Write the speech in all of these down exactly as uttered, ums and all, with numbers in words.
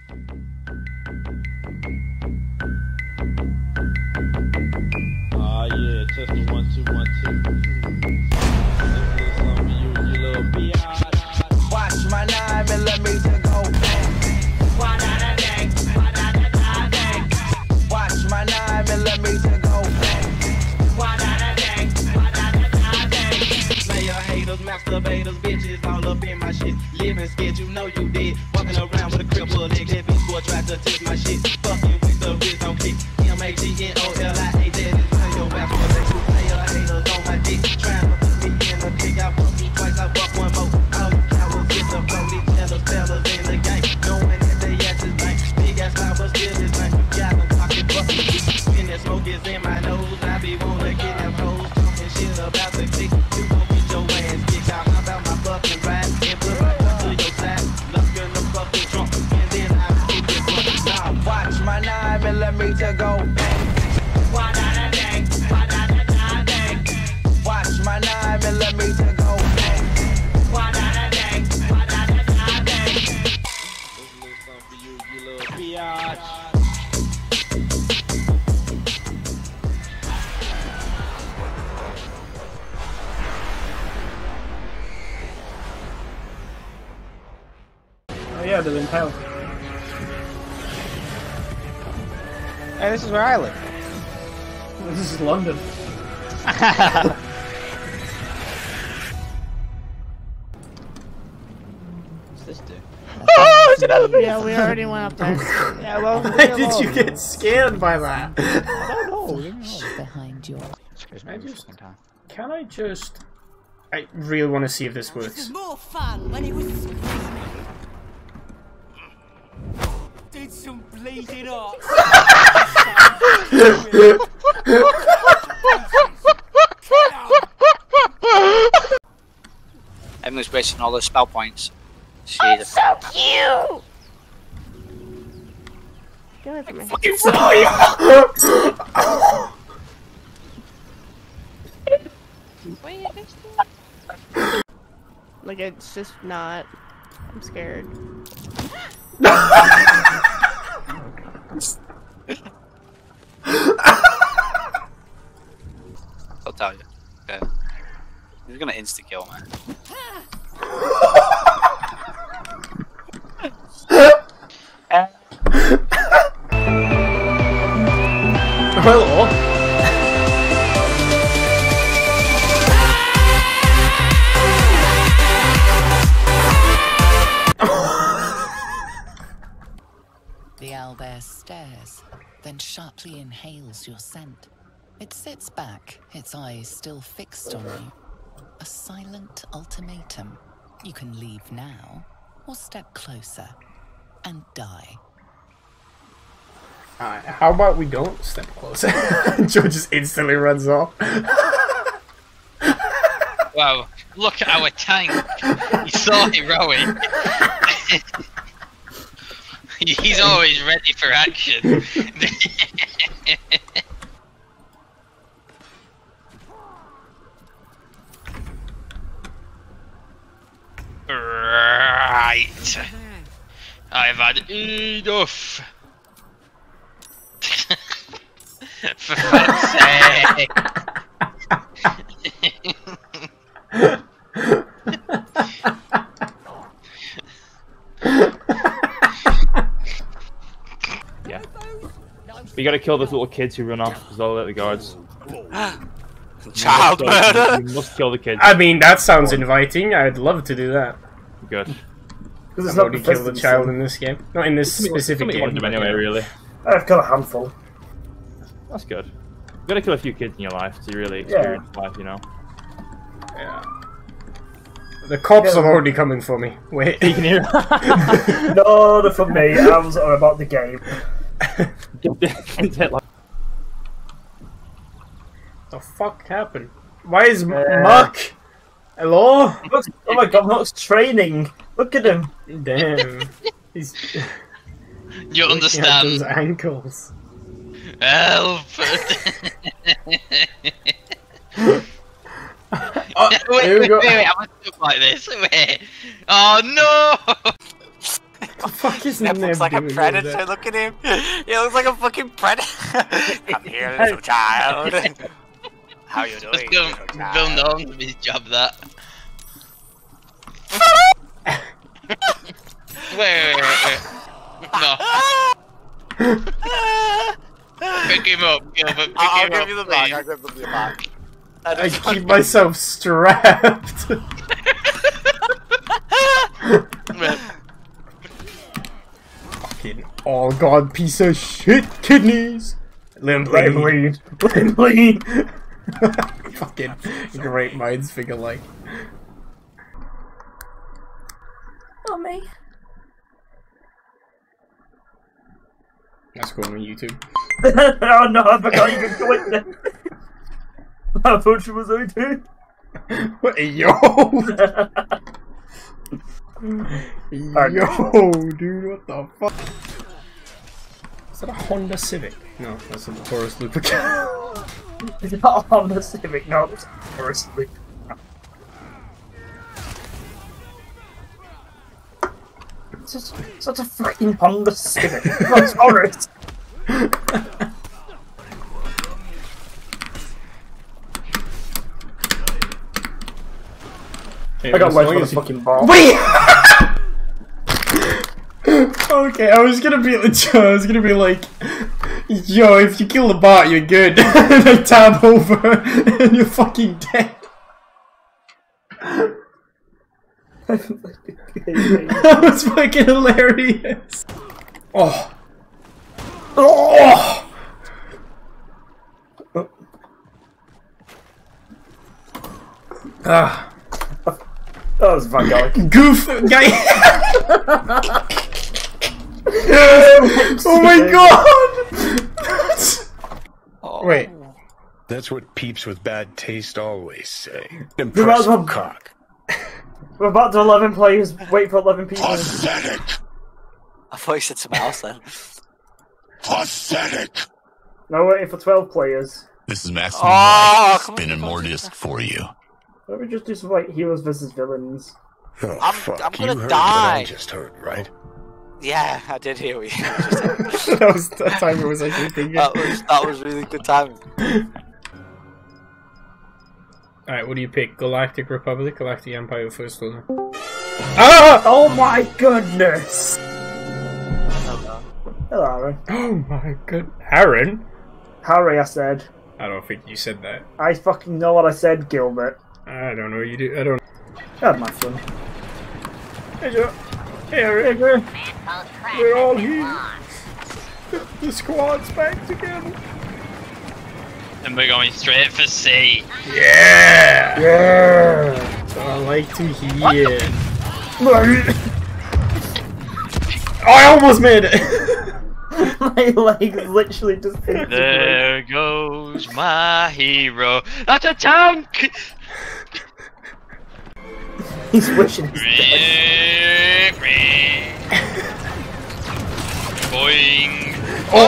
Ah, yeah, test the one, two, one, two. This is something for you, you little biatch. Watch my nine millimeter go bang. Watch my nine millimeter go bang. Player haters, masturbators, bitches all up in my shit. Living scared, you know you did. Walking around with a cripple leg, that bitch boy tried to test my shit. Fucking with the wrist on kick. M A G N O L I A, that is turn your ass for they two player haters on my dick. Trying to put me in a kick. I fuck you twice, I fuck one more. All you cowards get the flow, these fellas, fellas in the game. Knowing that they ass is nice. Big ass mouth, but still is nice. You got them pocket buckets. When that smoke is in my nose, I be wanna get them hoes. Talking shit about the click. You gon' get your ass kicked out. How about my fucking ride? And put my gun to your side. Look in the fucking trunk. And then I hit this one. Now watch my nine millimeter go bang. Watch my nine millimeter go bang. This is something for you, you little biatch. Oh yeah, they're in hell. Hey, this is where I live. This is London. What's this do? Oh, it's another bit. Yeah, we already went up there. Yeah, well, Why did you get scared by that? I don't know. Behind your. Excuse me, I every just- fucking time. Can I just... I really want to see if this It works. was more fun when he was screaming. Did some bleeding art. Everyone's wasting all their spell points. Shit. So cute! Get away from me. Fucking sorry! Like, it's just not. I'm scared. I'll tell you. Okay. He's gonna insta kill me. Hello? The owlbear stares, then sharply inhales your scent. It sits back, its eyes still fixed on you. A silent ultimatum. You can leave now, or step closer, and die. Uh, how about we don't step closer? Joe just instantly runs off. Wow, look at our tank. He's so heroic. He's always ready for action. Right. I've had enough. For fuck's sake. Yeah. But you gotta kill those little kids who run off because they'll let the guards. Child You must kill- murder. You must kill the kids. I mean, that sounds inviting. I'd love to do that. Good. Because it's I've not already killed a Bethesda, child so- in this game. Not in this specific Somebody game. wanted them but anyway, yeah. really. I've got a handful. That's good. You gotta kill a few kids in your life to really experience life, you know. Yeah. The cops Yeah. are already coming for me. Wait. You can hear. No, they're from me. I was are about the game. The fuck happened? Why is Uh, Muck? Hello? Look, oh my god, Mark's training. Look at him. Damn. He's You looking at those understand? ankles. Help! Oh, wait, here we wait, go. wait, wait, I'm gonna stop like this. Wait. Oh no! The fuck is Snap looks Neb like a doing over predator. there? Look at him. He looks like a fucking predator. Come here, little child. How you Let's doing? go little Bill child? Norton his job that. wait, wait, wait, wait. No. Pick him up, Gilbert. Pick I'll him give up, you the please. back. I'll give you the back. I I just want keep myself strapped. Fucking all gone piece of shit kidneys. Let him Let him bleed. bleed. Let him bleed. Fucking great minds figure like. Mommy. That's going on YouTube. Oh no, I forgot you could quit there. I thought she was O two. What yo? Yo, dude, what the fuck? Is that a Honda Civic? No, that's a Taurus Lupica. It's not a Honda Civic, no, it's a Honda Civic. It's just such a fucking Honda Civic. What's Taurus? I got wedged with a fucking ball. Wait! Okay, I was gonna be like, I was gonna be like, yo, if you kill the bot, you're good. And I tab over, and you're fucking dead. That was fucking hilarious. Oh. Oh. Ah. That was fun, guy. Goof guy. Oh my god! Wait. That's what peeps with bad taste always say. We might as well Impressive cock. We're about to eleven players. Wait for eleven people. Pathetic. I thought you said something else then. Pathetic. No, waiting for twelve players. This is Maximum Oh, Life, come spinning more disc for you. Why don't we just do some like heroes versus villains? Oh, I'm- fuck. I'm you gonna heard die. What I just heard, right? Yeah, I did hear what you just said. That was that time it was actually thinking. That was that was really good timing. Alright, what do you pick? Galactic Republic, Galactic Empire, First Order? Ah! Oh my goodness! Hello, Aaron. Oh my god. Aaron? Harry, I said. I don't think you said that. I fucking know what I said, Gilbert. I don't know, you do. I don't. Had my fun. Hey, Joe. Hey, Aaron. We're all here. The squad's back together. And we're going straight for C. Yeah! Yeah! That's what I like to hear. I almost made it! My legs literally just There goes my hero. That's a tank! He's wishing he's dead. Boing. Oh!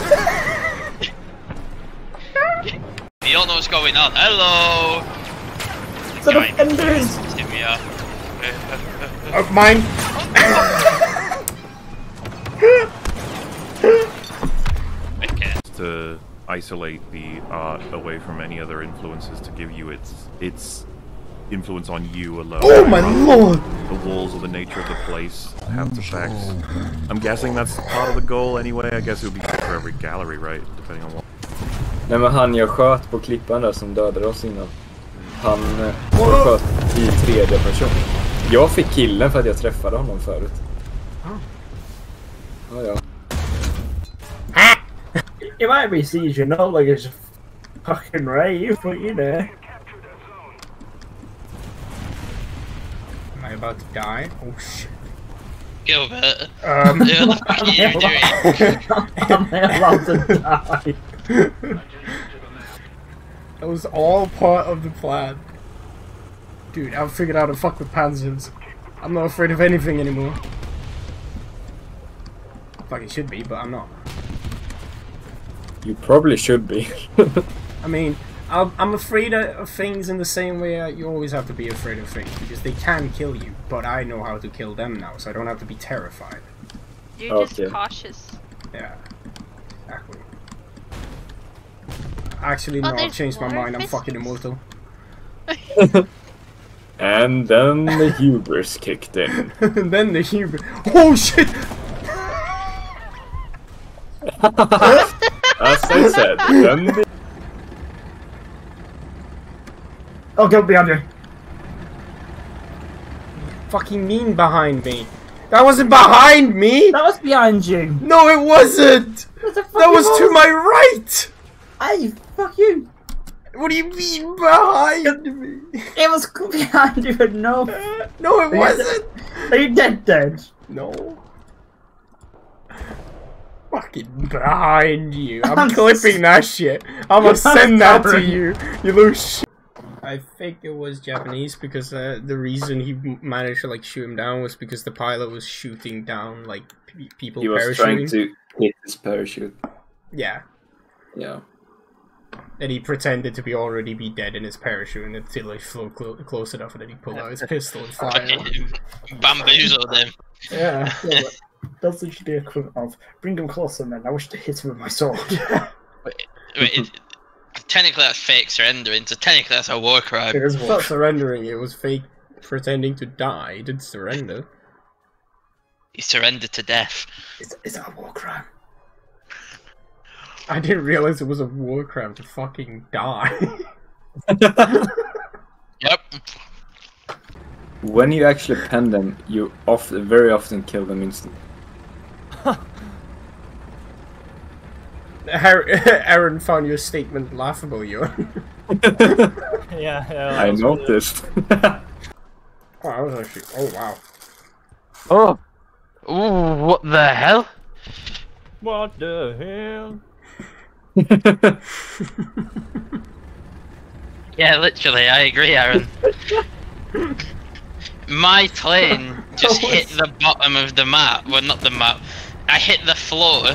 You don't know what's going on. Hello! The defenders! Hit me up. Oh, mine! Okay. To isolate the art away from any other influences to give you its its influence on you alone. Oh my lord! The walls or the nature of the place have the effects. I'm guessing that's part of the goal anyway. I guess it would be good for every gallery, right? Depending on what. Nej men han jag sköt på klippan där som dödade oss innan. Han eh, sköt i tredje person. Jag fick killen för att jag träffade honom förut. Ja, ja. It might be seizure, not like it's a fucking rave, but you know. Am I about to die? Oh shit. Gilbert. Um, what the fuck are you doing? Am I allowed to die? That was all part of the plan. Dude, I've figured out how to fuck with panzers. I'm not afraid of anything anymore. I fucking should be, but I'm not. You probably should be. I mean, I'm, I'm afraid of things in the same way you always have to be afraid of things, because they can kill you, but I know how to kill them now, so I don't have to be terrified. You're Okay. just cautious. Yeah. Exactly. Actually, Oh, no, I've there's changed my water mind. I'm crystals. fucking immortal. And then the hubris kicked in. And then the hubris. Oh shit! As I said, then the... Oh, go behind you. Fucking mean behind me. That wasn't behind me! That was behind you. No, it wasn't! What the fuck That was it to my right! Hey, fuck you. What do you mean behind me? It was behind you, but no. No, it Are you wasn't! dead- Are you dead, dead? No. Fucking behind you. I'm, I'm clipping that shit. I'm gonna I'm send that to sorry. you. You little shit. I think it was Japanese because uh, the reason he m- managed to like shoot him down was because the pilot was shooting down like p people He was parachuting. trying to hit his parachute. Yeah. Yeah. And he pretended to be already be dead in his parachute until he flew clo close enough and then he pulled out his pistol and fired. Bamboozled him. Yeah. Yeah, but that's literally the equivalent of bring him closer, man. I wish to hit him with my sword. Wait, wait, it, technically that's fake surrendering, so technically that's a war crime. It's not surrendering, it was fake pretending to die. He didn't surrender. He surrendered to death. Is, is that a war crime? I didn't realize it was a war crime to fucking die. Yep. When you actually pen them, you often, very often kill them instantly. Aaron found your statement laughable, yo. Yeah, yeah. I noticed. Oh, I was actually. Oh, wow. Oh. Ooh, what the hell? What the hell? Yeah, literally, I agree, Aaron. My plane just hit the bottom of the map. Well, not the map. I hit the floor.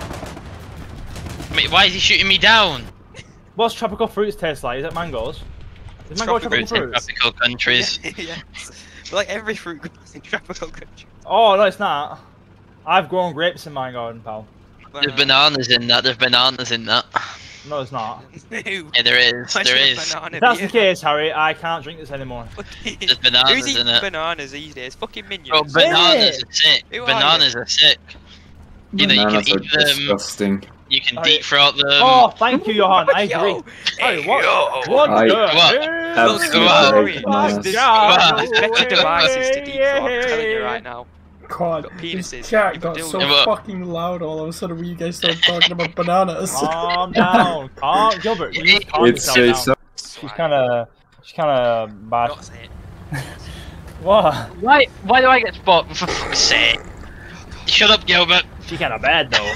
Wait, why is he shooting me down? What's tropical fruits taste like? Is it mangoes? Is mango tropical Fruits in fruits? tropical countries. Yes. But like every fruit grows in tropical countries. Oh, no, it's not. I've grown grapes in my garden, pal. There's bananas in that. There's bananas in that. No, it's not. No. Yeah, there is. Why There should a is. banana If that's be the case, Harry, I can't drink this anymore. There's bananas Who's eating in it. bananas these days? Fucking minions. Bro, bananas are sick. Who are Bananas are sick. You know, you can Bananas are eat them. disgusting. You can Oh, deep throat them. Oh, thank you, Johan. I Yo, agree. Hey, what? yo. What I the What? hell? absolutely Sorry. hate There's, bananas. there's, God. there's better devices to deep throat, I'm telling you right now. God, Got this penises. chat People got do so it. fucking loud all of a sudden when you guys started talking about bananas. Calm down. Calm, Gilbert. You just calm It's yourself uh, down. so She's kind of, she's kind of bad. Not say it. What? Why? Why do I get spot? For fuck's sake! Shut up, Gilbert. She kind of bad though.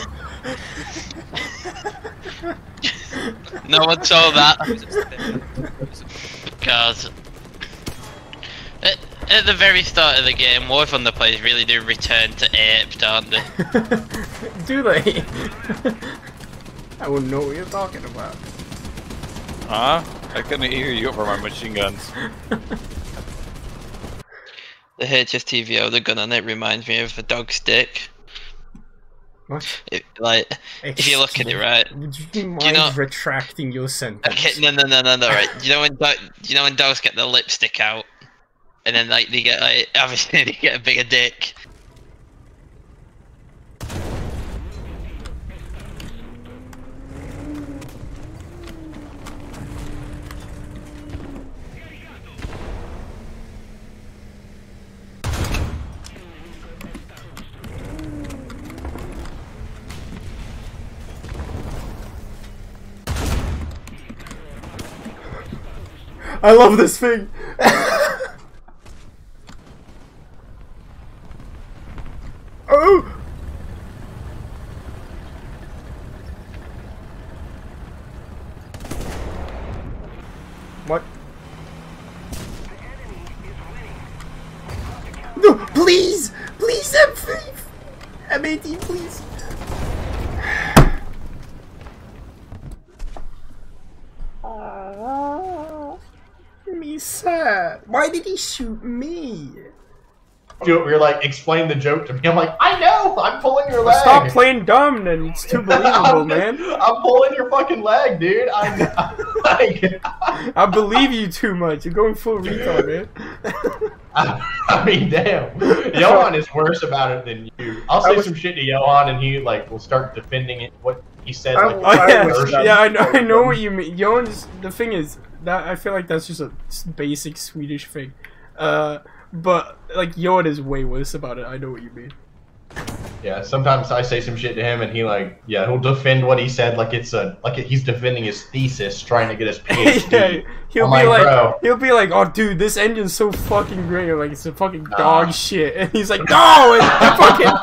No one saw that. Because at, at the very start of the game, War Thunder players really do return to apes, don't they? Do they? I wouldn't know what you're talking about. Huh? I couldn't hear you over my machine guns. The H S T V O, the gun on it reminds me of a dog stick. What? It, like, if you look at it right. Would you mind you know, retracting your sentence? okay, no, no, no, no, no, right. You know when do, you know when dogs get their lipstick out, and then like they get like obviously they get a bigger dick. I love this thing! Oh! What? No, please! Please, M five! M eighteen, please! Me sad. Why did he shoot me? do it. We were like, explain the joke to me. I'm like, I know. I'm pulling your leg. Stop playing dumb, then. It's too believable, man. I'm pulling your fucking leg, dude. I like, I believe you too much. You're going full retard, man. I, I mean, damn. Johan is worse about it than you. I'll say was, some shit to Johan, and he like will start defending it. What he said. I, Like, oh, yeah, yeah, I know. I know what you mean. Johan's. The thing is that I feel like that's just a basic Swedish thing. Uh, but like Johan is way worse about it. I know what you mean. Yeah, sometimes I say some shit to him, and he like, yeah, he'll defend what he said like it's a like he's defending his thesis, trying to get his PhD. Yeah, he'll I'm be like, bro. he'll be like, oh, dude, this engine's so fucking great, or, like it's a fucking dog uh. shit, and he's like, no, it's fucking.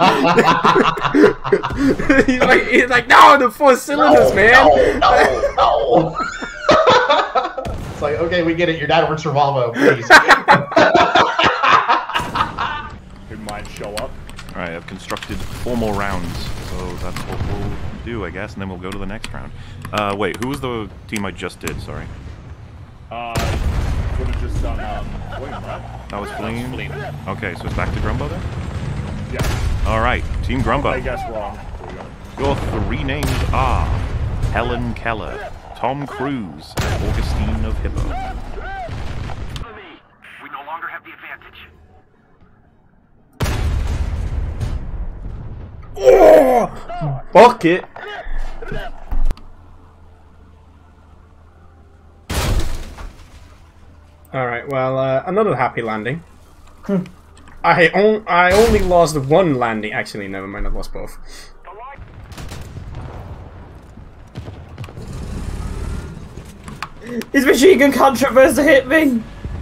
he's like, he's like, no, the four cylinders, no, man. No, no, no. It's like, okay, we get it. Your dad works for Volvo, please. Your mind show up. Alright, I've constructed four more rounds, so that's what we'll do, I guess, and then we'll go to the next round. Uh, wait, who was the team I just did, sorry? Uh, would have just done, um, Flame, right? That was Flame? Flame. Okay, so it's back to Grumbo then? Yeah. Alright, Team Grumbo. I guess wrong. Your three names are Helen Keller, Tom Cruise, and Augustine of Hippo. We no longer have the advantage. Oh! Bucket! Alright, well, uh, another happy landing. I, on I only lost one landing. Actually, never mind, I lost both. His machine gun can't traverse to hit me!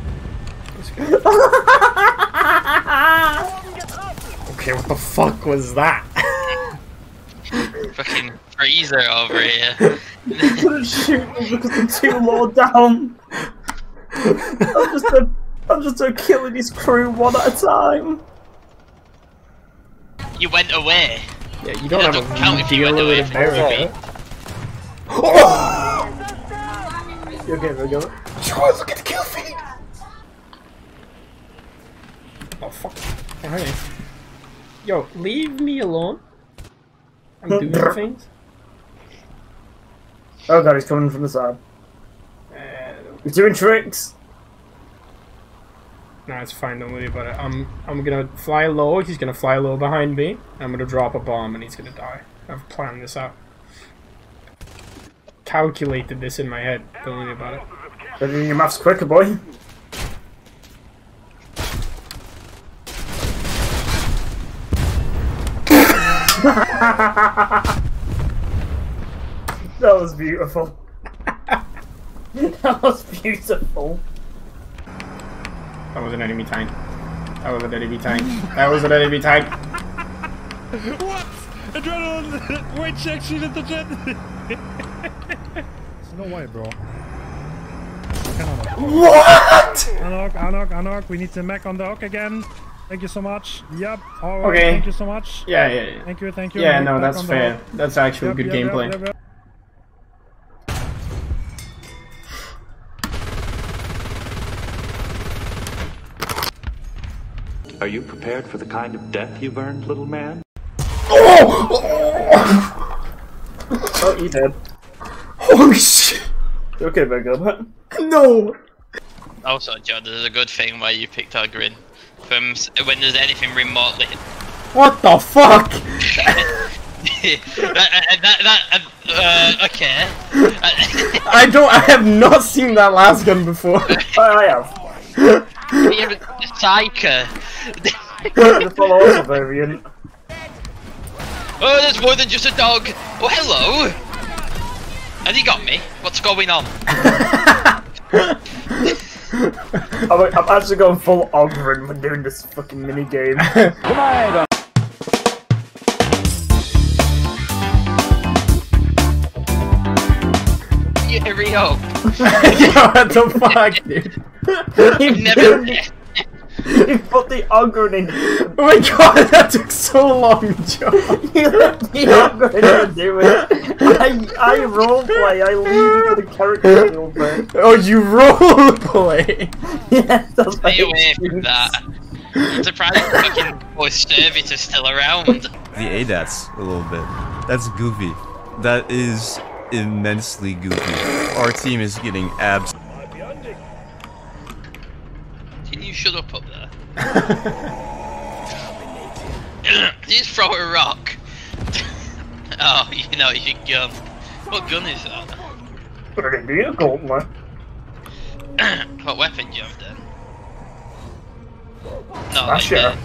Okay, what the fuck was that? Fucking freezer over here. You couldn't shoot me because I'm too low down. I'm just a, I'm just a killing his crew one at a time. You went away. Yeah, you don't have don't a count if you went away from me. Oh! You okay, Virgo? Look at the kill feed! Oh fuck. Oh, hey. Yo, leave me alone. I'm doing things. Oh god, he's coming from the side. Uh, he's doing tricks. Nah, it's fine, don't worry about it. I'm I'm gonna fly low, he's gonna fly low behind me. I'm gonna drop a bomb and he's gonna die. I've planned this out. Calculated this in my head, don't worry about it. You're doing your maths quicker, boy. That was beautiful. That was beautiful. That was an enemy tank. That was an enemy tank. That was an enemy tank. What? Adrenaline! Weight section at the jet! No way, bro. What? Anok, Anok, Anok, we need the mech on the hook again. Thank you so much. Yep. All right. Okay. Thank you so much. Yeah, yeah, yeah. Thank you, thank you. Yeah, Mech no, back that's on the fair. hook. That's actually Yep, good yep, gameplay. yep, yep, yep. Are you prepared for the kind of death you've earned, little man? Oh! Oh, you dead. Holy shit! You okay, Virgo? No! Also, Joe, there's a good thing why you picked our grin. From s when there's anything remotely. What the fuck? that, that, that, uh, okay. I don't. I have not seen that last gun before. I have. You're a psycho. The full auto variant. Oh, there's more than just a dog. Oh, hello. Have you got me? What's going on? I'm, I'm actually going full Ogren when doing this fucking mini game. Come on. Hurry up. What the fuck, dude? You've never. You put the Ogren in. Oh my god, that took so long, Joe. You let the Ogren do it. I, I roleplay, I lead into the character roleplay. Oh, you roleplay? Yes, that's Stay away from that. I'm surprised the fucking voice service is still around. The A D A T's a little bit. That's goofy. That is immensely goofy. Our team is getting abs. Can you shut up up there? Just throw a rock. Oh, you know, your gun. What gun is that? What weapon do you have then? No, like that.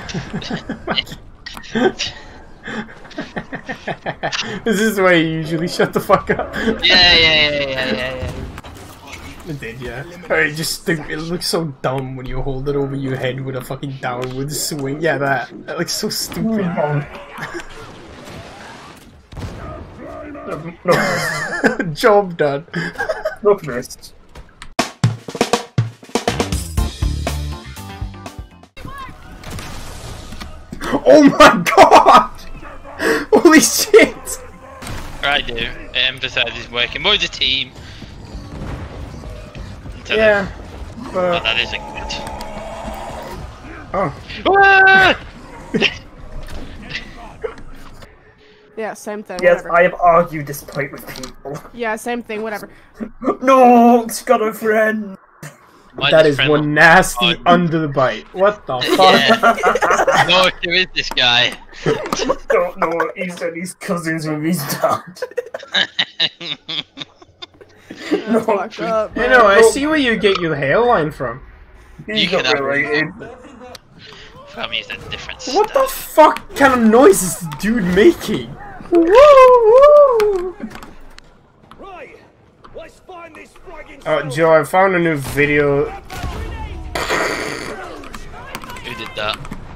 This is where you usually shut the fuck up. Yeah, yeah, yeah, yeah, yeah, yeah. It did, yeah. Alright, just think, it looks so dumb when you hold it over your head with a fucking downward swing. Yeah, that. That looks so stupid. Job done. Look missed. Oh my god! Holy shit! Right, dude. It emphasizes working more as a team. Until Yeah. Then, But... oh, that isn't good. Oh. Ah! Yeah, same thing. Yes, whatever. I have argued this point with people. Yeah, same thing. Whatever. No, it's got a friend. Why That does is friend one look nasty odd? underbite. What the fuck? Yeah. No, who is this guy? Don't know. He said he's cousins with his dad. No, fuck up, You know, I see where you get your hairline from. You can have From is a different What the fuck kind of noise is the dude making? Woo woo! Right, let's find this fragging. Oh, Joe, I found a new video. Who did that?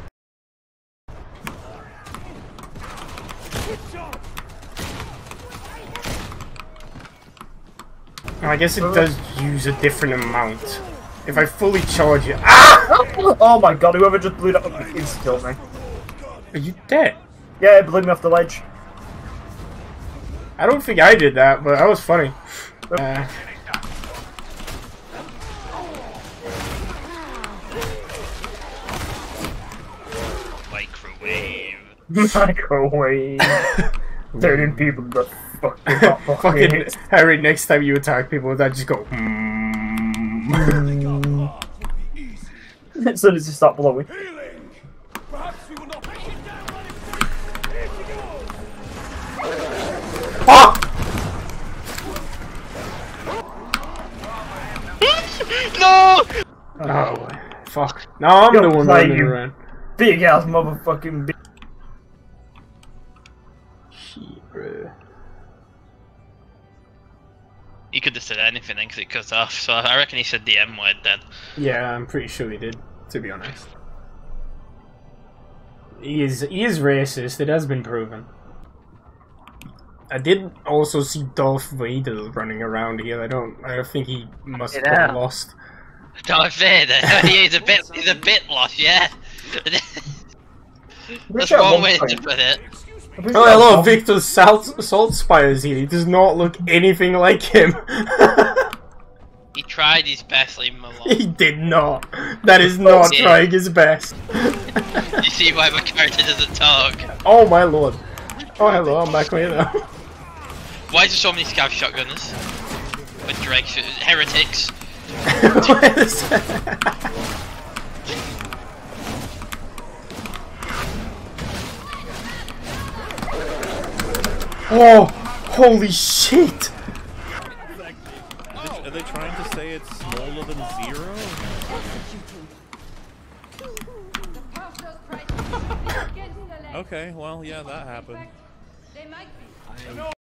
I guess it does use a different amount. If I fully charge it. Ah! Oh my god, whoever just blew that up insta killed me. Are you dead? Yeah, it blew me off the ledge. I don't think I did that, but that was funny. Uh, Microwave. Microwave. Turning people to fucking hot fucking pockets. Harry, next time you attack people, that just go. Mm. As soon as you start blowing. Ah! No! Oh, fuck. No, I'm Yo, the one play running you around. Big ass motherfucking bitch. Shit, bro. He could have said anything then because it cut off, so I reckon he said the M word then. Yeah, I'm pretty sure he did, to be honest. He is, he is racist, it has been proven. I did also see Darth Vader running around here. I don't. I don't think he must have Yeah. got lost. Darth Vader, he's a bit, he's a bit lost, yeah. That's sure at one one way point- to put it. Oh, hello, Victor Salt Salt Spires here. He does not look anything like him. He tried his best, leave him alone. He did not. That is not Yeah. trying his best. You see why my character doesn't talk? Oh my lord. Oh hello, I'm back here now. Why is there so many scav shotgunners? With dregs, heretics. Oh, holy shit! Are they trying to say it's smaller than zero? Okay, well, yeah, that happened.